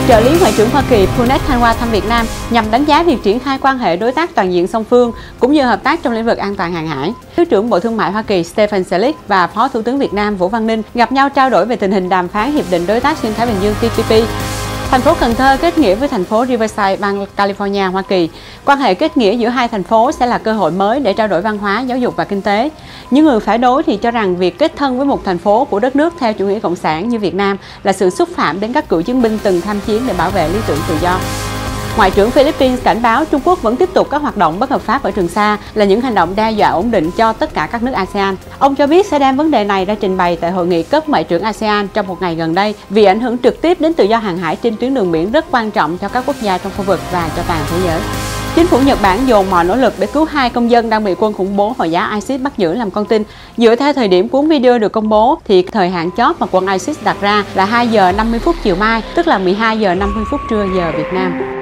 Trợ lý Ngoại trưởng Hoa Kỳ Punet Khanwa thăm Việt Nam nhằm đánh giá việc triển khai quan hệ đối tác toàn diện song phương cũng như hợp tác trong lĩnh vực an toàn hàng hải. Thứ trưởng Bộ Thương mại Hoa Kỳ Stephen Selig và Phó Thủ tướng Việt Nam Vũ Văn Ninh gặp nhau trao đổi về tình hình đàm phán Hiệp định Đối tác Xuyên Thái Bình Dương TPP. Thành phố Cần Thơ kết nghĩa với thành phố Riverside, bang California, Hoa Kỳ. Quan hệ kết nghĩa giữa hai thành phố sẽ là cơ hội mới để trao đổi văn hóa, giáo dục và kinh tế. Những người phản đối thì cho rằng việc kết thân với một thành phố của đất nước theo chủ nghĩa cộng sản như Việt Nam là sự xúc phạm đến các cựu chiến binh từng tham chiến để bảo vệ lý tưởng tự do. Ngoại trưởng Philippines cảnh báo Trung Quốc vẫn tiếp tục các hoạt động bất hợp pháp ở Trường Sa là những hành động đe dọa ổn định cho tất cả các nước ASEAN. Ông cho biết sẽ đem vấn đề này ra trình bày tại hội nghị cấp ngoại trưởng ASEAN trong một ngày gần đây vì ảnh hưởng trực tiếp đến tự do hàng hải trên tuyến đường biển rất quan trọng cho các quốc gia trong khu vực và cho toàn thế giới. Chính phủ Nhật Bản dồn mọi nỗ lực để cứu 2 công dân đang bị quân khủng bố Hồi giáo ISIS bắt giữ làm con tin. Dựa theo thời điểm cuốn video được công bố thì thời hạn chót mà quân ISIS đặt ra là 2 giờ 50 phút chiều mai, tức là 12 giờ 50 phút trưa giờ Việt Nam.